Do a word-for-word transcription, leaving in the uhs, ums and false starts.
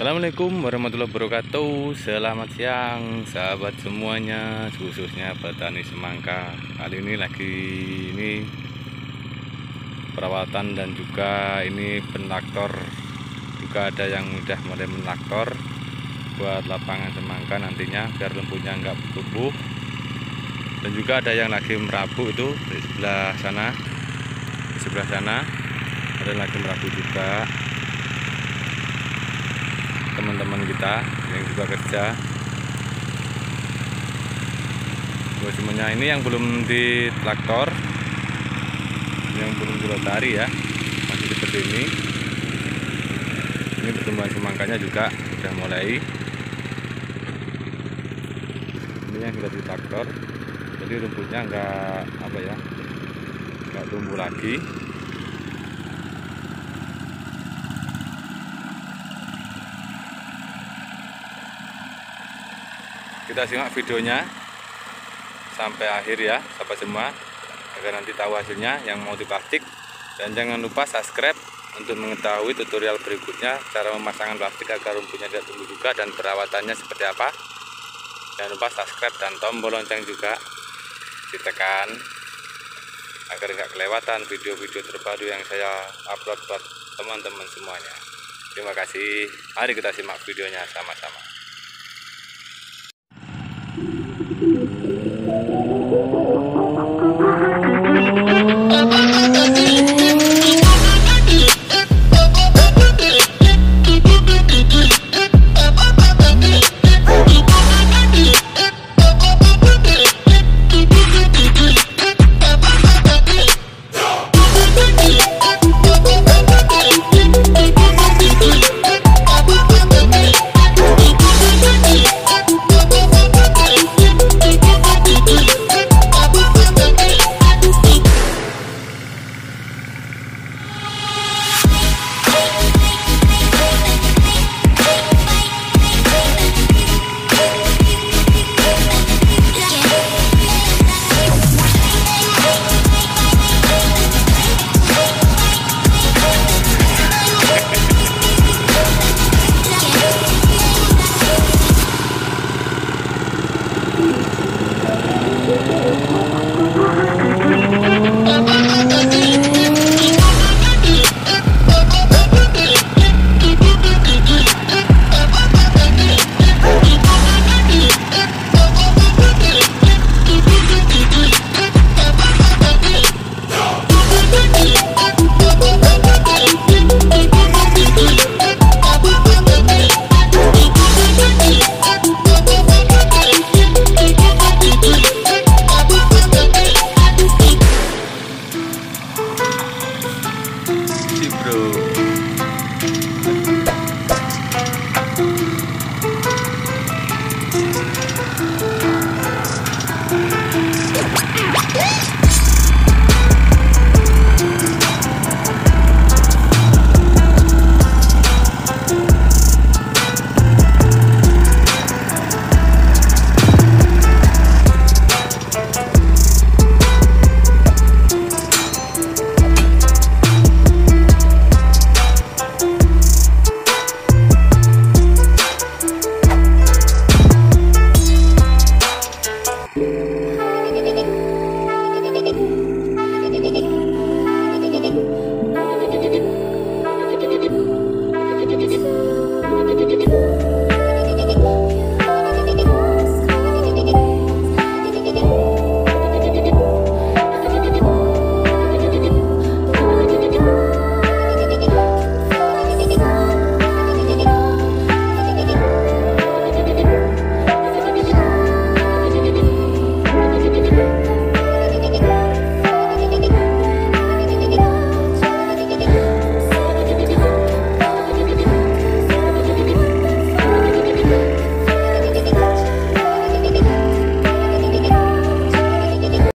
Assalamualaikum warahmatullahi wabarakatuh. Selamat siang sahabat semuanya, khususnya petani semangka. Kali ini lagi ini perawatan dan juga ini penaktor. Juga ada yang udah mulai menaktor buat lapangan semangka nantinya biar rumputnya enggak tumbuh. Dan juga ada yang lagi merabu itu di sebelah sana. Di sebelah sana ada lagi merabu juga. Teman-teman kita yang juga kerja. Buat semuanya ini yang belum di traktor, yang belum dilotari ya, masih seperti ini. Ini pertumbuhan semangkanya juga sudah mulai. Ini yang sudah di traktor, jadi rumputnya enggak apa ya, enggak tumbuh lagi. Kita simak videonya sampai akhir ya sahabat semua, agar nanti tahu hasilnya yang mau diplastik. Dan jangan lupa subscribe untuk mengetahui tutorial berikutnya, cara memasangkan plastik agar rumputnya tidak tumbuh juga dan perawatannya seperti apa. Jangan lupa subscribe dan tombol lonceng juga ditekan agar nggak kelewatan video-video terbaru yang saya upload buat teman-teman semuanya. Terima kasih, mari kita simak videonya sama-sama.